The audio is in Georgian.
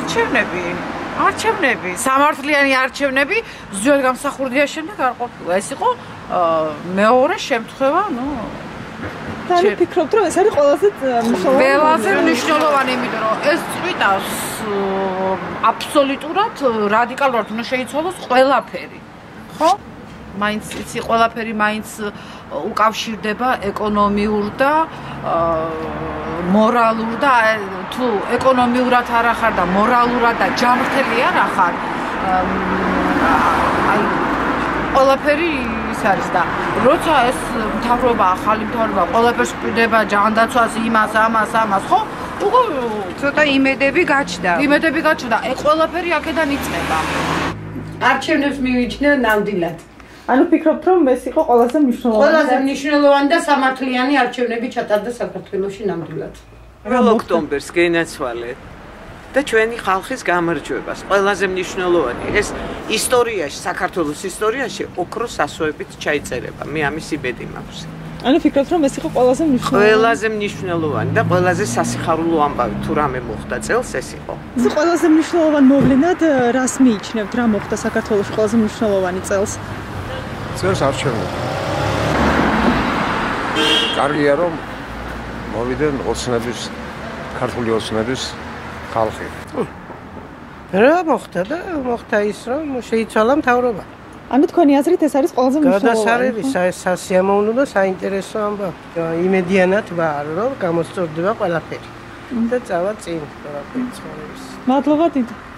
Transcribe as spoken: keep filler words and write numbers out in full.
არჩევნები, არჩევნები, სამართლიანი არჩევნები ზოგიერთ გამსახურდია შემდეგ არ ყოფილა. ეს იყო მეორე შემთხვევა, ну და ფიქრობთ რომ ეს არის ყველაზე მნიშვნელოვანი ყველაზე მნიშვნელოვანი, იმიტომ რომ ეს წვიტავს აბსოლუტურად რადიკალურად უნდა შეიცვალოს ყველაფერი. ხო? მაინც იცი ყველაფერი მაინც უკავშირდება ეკონომიურ და მორალურ და თუ ეკონომიურად არ ახარ და მორალურად და ჯანმრთელი არ ახარ აი ყველაფერი ის არის და როცა ეს მთავრობა ახალი მთავრობა ყველაფერს კვირდება ჯანდაცვას იმას ამას ამას ხო უკვე ცოტა იმედები გაჩნდა იმედები გაჩნდა ეს ყველაფერი აქედან იწყება არჩევნებს მივიჩნევ ნამდვილად ანუ ფიქრობთ რომ ეს იყო ყველაზე მნიშვნელოვანი ყველაზე მნიშვნელოვანი და სამართლიანი არჩევნები ჩატარდა საქართველოში ნამდვილად პირველ ოქტომბერს გენაცვალეთ და ჩვენი ხალხის გამარჯვებას ყველაზე მნიშვნელოვანი ეს ისტორიაში საქართველოს ისტორიაში ოქროს ასოებით ჩაიწერება მე ამის იმედი მაქვს ანუ ფიქრობთ რომ ეს იყო ყველაზე მნიშვნელოვანი ყველაზე მნიშვნელოვანი და ყველაზე სასიხარულო ამბავი თუ რამე მოხდა წელს ეს იყო ეს ყველაზე მნიშვნელოვანი მოვლენად რას მიიჩნევთ რა მოხდა საქართველოში ყველაზე მნიშვნელოვანი წელს წელს არჩევნები კარგია რომ მოვიდნენ ოცნების ქართული ოცნების ხალხი რა მოხდა და მოხდა ის რომ შეიცვალა მთავრობა ანუ თქვენი აზრით ეს არის ყველაზე მნიშვნელოვანი გადასარევი სასიამოვნო და საინტერესო ამბავი იმედიანად ვარ რომ გამოსწორდება ყველაფერი და წავა წინ ყველაფერი ცხოვრების მადლობა დიდი